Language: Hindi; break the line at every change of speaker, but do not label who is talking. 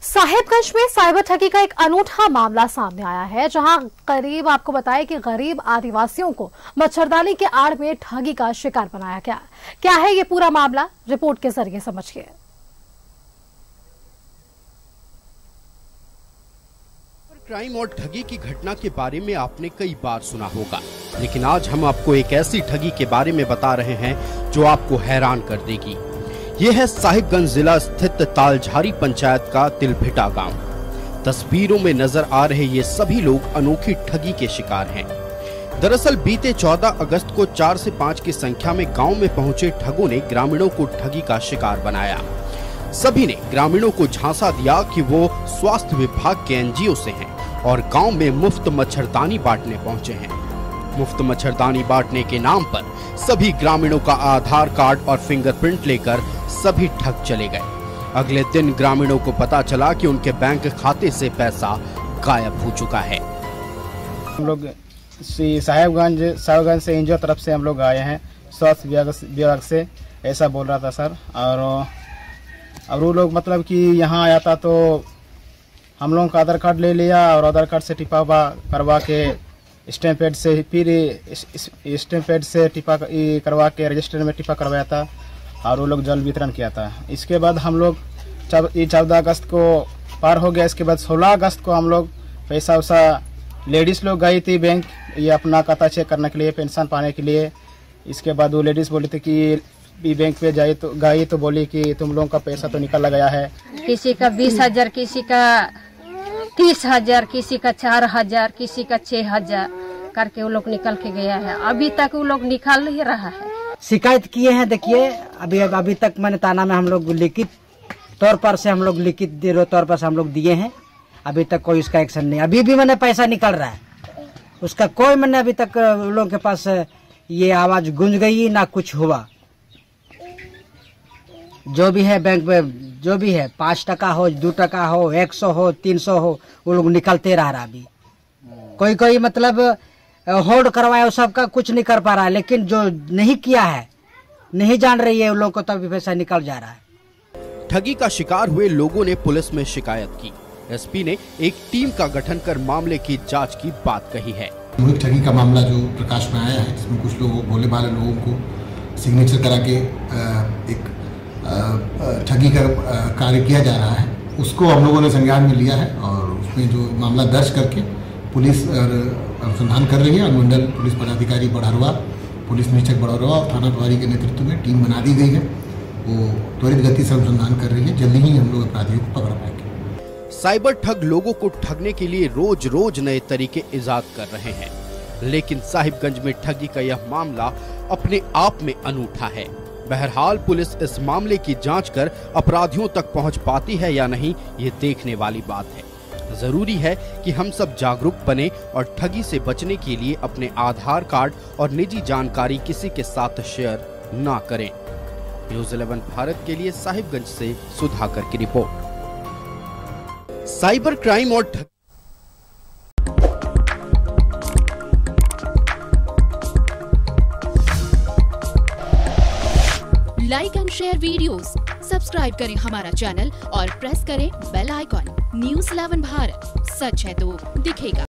साहिबगंज में साइबर ठगी का एक अनूठा मामला सामने आया है, जहां करीब आपको बताएं कि गरीब आदिवासियों को मच्छरदानी के आड़ में ठगी का शिकार बनाया गया। क्या है ये पूरा मामला, रिपोर्ट के जरिए समझिए।
क्राइम और ठगी की घटना के बारे में आपने कई बार सुना होगा, लेकिन आज हम आपको एक ऐसी ठगी के बारे में बता रहे हैं जो आपको हैरान कर देगी। ये है साहिबगंज जिला स्थित तालझारी पंचायत का तिलभिटा गांव। तस्वीरों में नजर आ रहे ये सभी लोग अनोखी ठगी के शिकार हैं। दरअसल बीते 14 अगस्त को 4 से 5 की संख्या में गांव में पहुंचे ठगों ने ग्रामीणों को ठगी का शिकार बनाया। सभी ने ग्रामीणों को झांसा दिया कि वो स्वास्थ्य विभाग के एनजीओ से हैं और गांव में मुफ्त मच्छरदानी बांटने पहुंचे हैं। मुफ्त मच्छरदानी बांटने के नाम पर सभी ग्रामीणों का आधार कार्ड और फिंगरप्रिंट लेकर सभी ठग चले गए। अगले दिन ग्रामीणों को पता चला कि उनके बैंक खाते से पैसा गायब हो चुका है।
हम लोग साहिबगंज से एनजीओ तरफ से हम लोग आए हैं, स्वास्थ्य विभाग से ऐसा बोल रहा था सर। और वो लोग मतलब कि यहाँ आया था तो हम लोगों का आधार कार्ड ले लिया और आधार कार्ड से टिपा करवा के स्टैम्प पैड से फिर स्टैम्प पैड से टिपा करवा के रजिस्टर में टिपा करवाया था और वो लोग जल वितरण किया था। इसके बाद हम लोग 14 अगस्त को पार हो गया। इसके बाद 16 अगस्त को हम लोग पैसा वैसा लेडीज़ लोग गई थी बैंक, ये अपना खाता चेक करने के लिए, पेंशन पाने के लिए। इसके बाद वो लेडीज़ बोली थी कि बैंक पे गई तो बोली कि तुम लोगों का पैसा तो निकल गया है।
किसी का 20,000, किसी का 30,000, किसी का 4,000, किसी का 6,000 करके वो लोग निकल के गया है। अभी तक वो लोग निकाल नहीं रहा है।
शिकायत किए हैं, देखिए अभी तक मैंने थाना में हम लोग लिखित तौर पर से हम लोग लिखित तौर पर से हम लोग दिए हैं। अभी तक कोई उसका एक्शन नहीं। अभी भी मैंने पैसा निकल रहा है, उसका कोई मैंने अभी तक लोगों के पास ये आवाज गूंज गई ना कुछ हुआ। जो भी है बैंक में जो भी है 5 टका हो, 2 टका हो, 100 हो, 300 हो, वो लोग निकलते रह रहा। अभी कोई मतलब होल्ड करवाया, सबका कुछ नहीं कर पा रहा है। लेकिन जो नहीं किया है, नहीं जान रही है, उन लोगों को तभी पैसा निकल जा रहा है।
ठगी का शिकार हुए लोगों ने पुलिस में शिकायत की। एसपी ने एक टीम का गठन कर मामले की जांच की बात कही है।
ठगी का मामला जो प्रकाश में आया है, जिसमें कुछ लोगों भोले भाले लोगों को सिग्नेचर करा के एक ठगी का कार्य किया जा रहा है, उसको हम लोगों ने संज्ञान में लिया है और उसमें जो मामला दर्ज करके पुलिस अनुसंधान कर रही है। अनुमंडल पुलिस पदाधिकारी बड़हरवा, पुलिस निरीक्षक बड़हरवा और थाना प्रभारी के नेतृत्व में टीम बना दी गई है। वो त्वरित गति से अनुसंधान कर रही है। जल्दी ही हम लोग अपराधियों को पकड़ पाएंगे।
साइबर ठग लोगों को ठगने के लिए रोज रोज नए तरीके इजाद कर रहे हैं, लेकिन साहिबगंज में ठगी का यह मामला अपने आप में अनूठा है। बहरहाल पुलिस इस मामले की जांच कर अपराधियों तक पहुंच पाती है या नहीं, ये देखने वाली बात है। जरूरी है कि हम सब जागरूक बने और ठगी से बचने के लिए अपने आधार कार्ड और निजी जानकारी किसी के साथ शेयर ना करें। न्यूज़ 11 भारत के लिए साहिबगंज से सुधाकर की रिपोर्ट। साइबर क्राइम और
like and share videos, subscribe करें हमारा चैनल और प्रेस करें बेल आइकॉन। न्यूज़ 11 भारत, सच है तो दिखेगा।